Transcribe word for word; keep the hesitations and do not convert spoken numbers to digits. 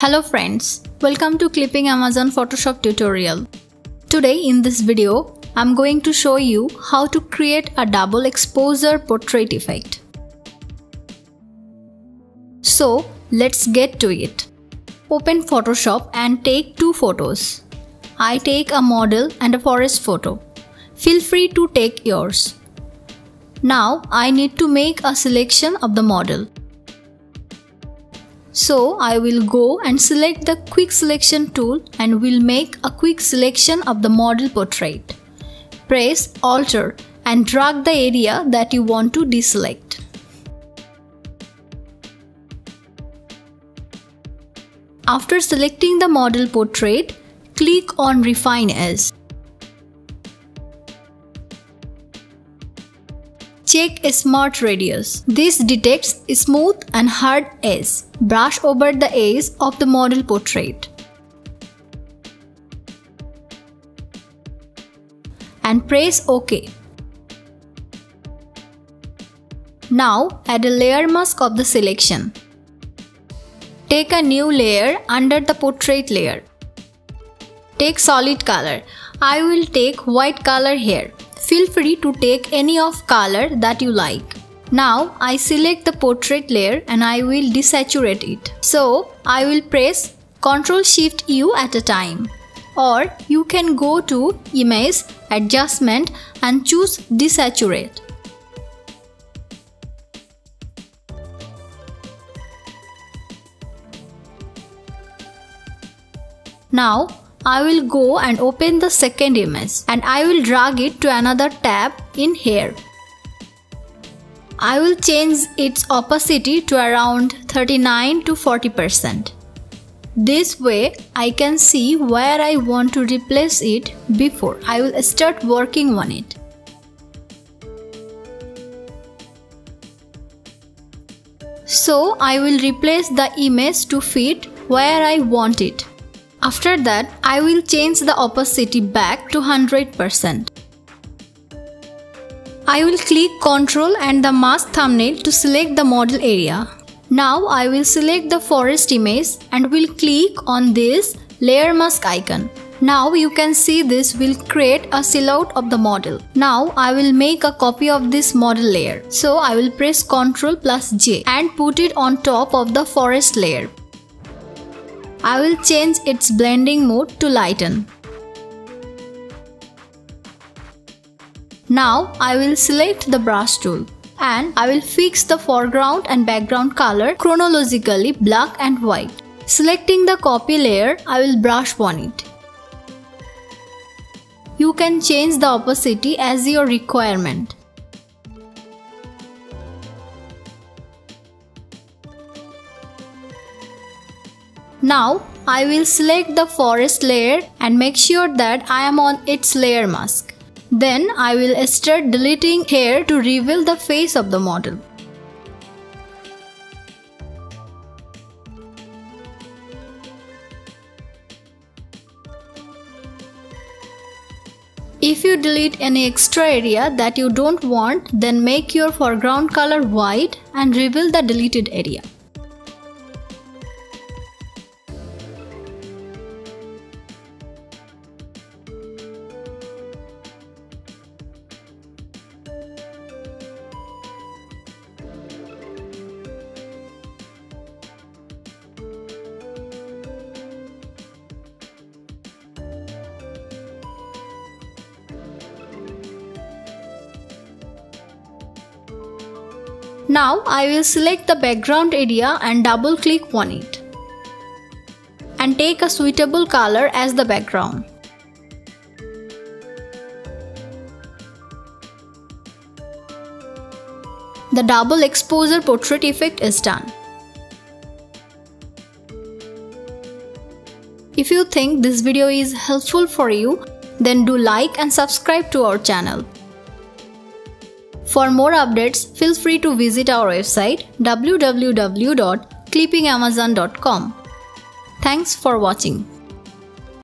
Hello friends, welcome to Clipping Amazon Photoshop tutorial. Today in this video, I'm going to show you how to create a double exposure portrait effect. So let's get to it. Open Photoshop and take two photos. I take a model and a forest photo. Feel free to take yours. Now I need to make a selection of the model. So I will go and select the quick selection tool and will make a quick selection of the model portrait. Press Alt and drag the area that you want to deselect. After selecting the model portrait, click on Refine As. Check Smart Radius. This detects smooth and hard edges. Brush over the edge of the model portrait. And press OK. Now add a layer mask of the selection. Take a new layer under the portrait layer. Take solid color. I will take white color here. Feel free to take any of color that you like. Now I select the portrait layer and I will desaturate it. So I will press control shift U at a time. Or you can go to Image, Adjustment and choose Desaturate. Now I will go and open the second image and I will drag it to another tab in here. I will change its opacity to around thirty-nine to forty percent. This way I can see where I want to replace it before I will start working on it. So I will replace the image to fit where I want it. After that, I will change the opacity back to one hundred percent. I will click Ctrl and the mask thumbnail to select the model area. Now I will select the forest image and will click on this layer mask icon. Now you can see this will create a silhouette of the model. Now I will make a copy of this model layer. So I will press Ctrl plus J and put it on top of the forest layer. I will change its blending mode to lighten. Now I will select the brush tool and I will fix the foreground and background color chronologically black and white. Selecting the copy layer, I will brush on it. You can change the opacity as your requirement. Now I will select the forest layer and make sure that I am on its layer mask. Then I will start deleting hair to reveal the face of the model. If you delete any extra area that you don't want, then make your foreground color white and reveal the deleted area. Now I will select the background area and double click on it. And take a suitable color as the background. The double exposure portrait effect is done. If you think this video is helpful for you, then do like and subscribe to our channel. For more updates, feel free to visit our website w w w dot clipping amazon dot com. Thanks for watching.